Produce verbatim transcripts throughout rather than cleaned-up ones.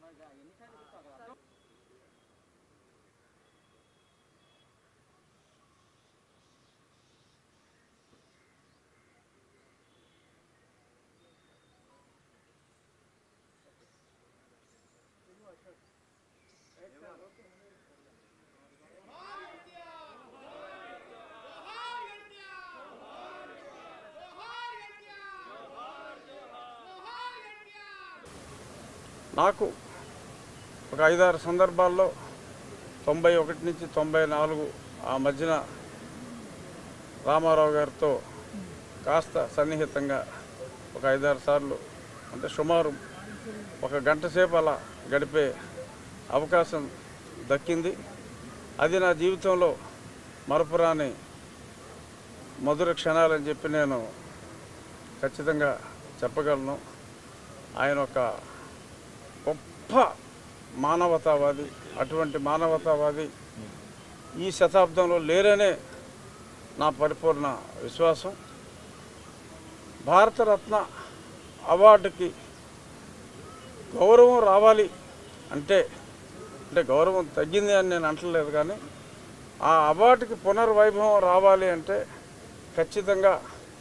నాకు ఒక ఐదారు సందర్భాల్లో తొంభై ఒకటి నుంచి తొంభై నాలుగు ఆ మధ్యన రామారావు గారితో కాస్త సన్నిహితంగా ఒక ఐదారు సార్లు అంటే సుమారు ఒక గంట సేపు అలా గడిపే అవకాశం దక్కింది. అది నా జీవితంలో మరపురాని మధుర క్షణాలని చెప్పి నేను ఖచ్చితంగా చెప్పగలను. ఆయన ఒక గొప్ప మానవతావాది. అటువంటి మానవతావాది ఈ శతాబ్దంలో లేరనే నా పరిపూర్ణ విశ్వాసం. భారతరత్న అవార్డుకి గౌరవం రావాలి అంటే అంటే గౌరవం తగ్గింది అని నేను అంటలేదు, కానీ ఆ అవార్డుకి పునర్వైభవం రావాలి అంటే ఖచ్చితంగా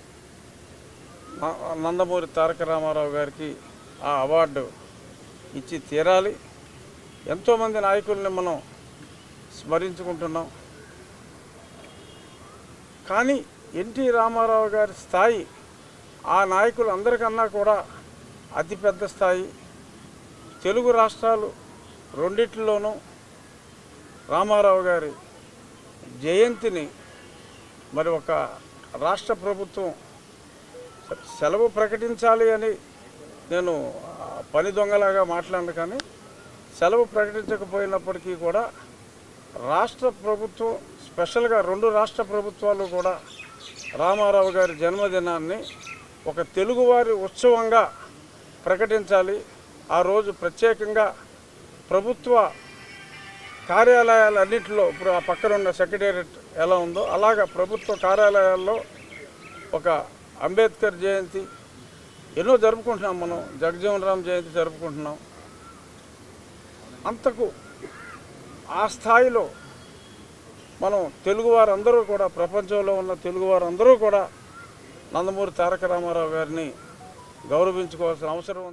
నందమూరి తారక రామారావు గారికి ఆ అవార్డు ఇచ్చి తీరాలి. ఎంతోమంది నాయకుల్ని మనం స్మరించుకుంటున్నాం, కానీ ఎన్టీ రామారావు గారి స్థాయి ఆ నాయకులు అందరికన్నా కూడా అతిపెద్ద స్థాయి. తెలుగు రాష్ట్రాలు రెండిట్లోనూ రామారావు గారి జయంతిని మరి ఒక రాష్ట్ర ప్రభుత్వం సెలవు ప్రకటించాలి అని నేను పని దొంగలాగా మాట్లాడను, కానీ సెలవు ప్రకటించకపోయినప్పటికీ కూడా రాష్ట్ర ప్రభుత్వం స్పెషల్గా రెండు రాష్ట్ర ప్రభుత్వాలు కూడా రామారావు గారి జన్మదినాన్ని ఒక తెలుగువారి ఉత్సవంగా ప్రకటించాలి. ఆ రోజు ప్రత్యేకంగా ప్రభుత్వ కార్యాలయాలన్నింటిలో ఇప్పుడు ఆ పక్కన ఉన్న సెక్రటేరియట్ ఎలా ఉందో అలాగా ప్రభుత్వ కార్యాలయాల్లో ఒక అంబేద్కర్ జయంతి ఎన్నో జరుపుకుంటున్నాం. మనం జగజీవన్ రామ్ జయంతి జరుపుకుంటున్నాం. అంతకు ఆ స్థాయిలో మనం తెలుగువారందరూ కూడా ప్రపంచంలో ఉన్న తెలుగువారందరూ కూడా నందమూరి తారక రామారావు గారిని గౌరవించుకోవాల్సిన అవసరం ఉంది.